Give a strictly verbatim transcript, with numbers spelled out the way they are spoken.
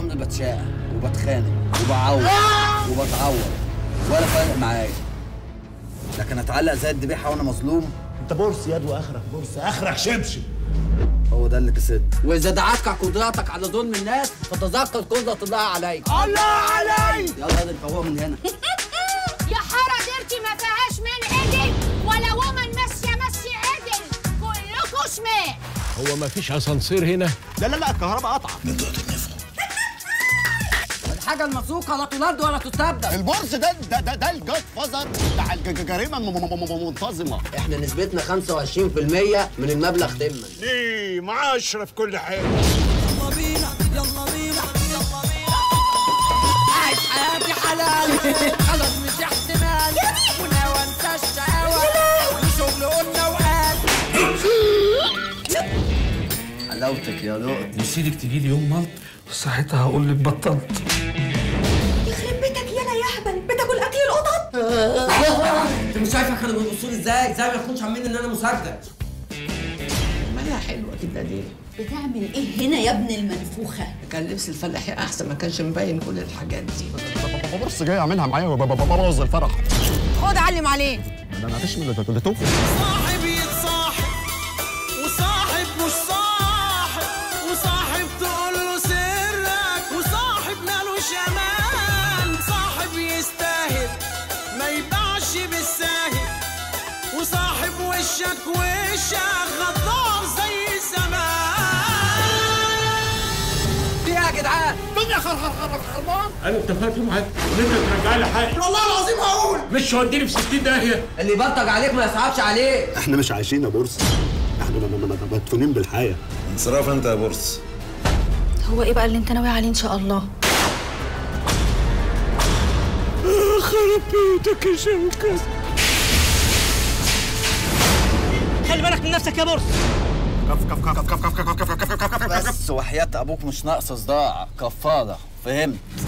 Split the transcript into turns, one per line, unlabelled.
عمري بتشاقى وبتخانق وبعوض وبتعور ولا فارق معايا، لكن اتعلق زي الذبيحه وانا مظلوم؟
انت بورس ياد واخرك بورس، اخرك شبشب.
هو ده اللي كسبت. واذا دعتك قدرتك على ظلم الناس فتذكر قدرة الله عليك.
الله علي.
يلا يا نفوق من هنا.
يا حاره ديرتي ما فيهاش من عدل ولا ومن ماشيه ماشي عدل، كلكوا شمال.
هو ما فيش اسانسير هنا؟
لا لا لا الكهرباء قطعت.
من ضغط النفق. الحاجة المسروقة لا ترد ولا تستبدل.
البورس ده ده ده, ده الجاد فازر بتاع الجريمة المنتظمة.
احنا نسبتنا خمسة وعشرين في المية من المبلغ تما.
ليه؟ مع اشرف كل حاجة.
يلا بينا يلا بينا يلا بينا.
عايش حياتي حلال خلاص مش احتمال وناوى انسى الشقاوة وشغل قلنا وقال.
حلاوتك يا لؤي.
نسيتك تجي لي يوم ملط ساعتها هقول لك بطلت.
يخرب بيتك يالا يا اهبل، بتاكل اكل القطط.
انت مش عارفه كانوا بيبصوا لي ازاي؟ ازاي ما يكونش عاملين ان انا مسجل؟
مالها حلوه كده دي.
بتعمل ايه هنا يا ابن المنفوخه؟
كان لبس الفلاحي احسن، ما كانش مبين كل الحاجات دي.
بورس جاي اعملها معايا وبوظ الفرح.
خد علم عليه.
انا ما فيش من اللي توفي.
صاحب يتصاحب وصاحب مش صاحب، وصاحب تقول له سرك، وصاحب مالوش امان. صاحب يستاهل ما يباعش بالساهل، وصاحب وشك وشك غدار زي زمان.
في ايه يا جدعان؟
الدنيا خرخر خربان.
انا اتفقت معاك ان انت ترجع لي حقي.
والله العظيم هقول.
مش هوديني في ستين داهيه.
اللي يبطج عليك ما يصعبش عليك.
احنا مش عايشين يا بورس، احنا مدفونين بالحياة.
انصراف انت يا بورس.
هو ايه بقى اللي انت ناوي عليه ان شاء الله؟
خرب بيتك يا شوكة.
خلي بالك من نفسك يا بورس.
كف كف كف كف كف كف كف كف كف كف.
بس وحياة ابوك مش ناقص صداع، كفارة، فهمت؟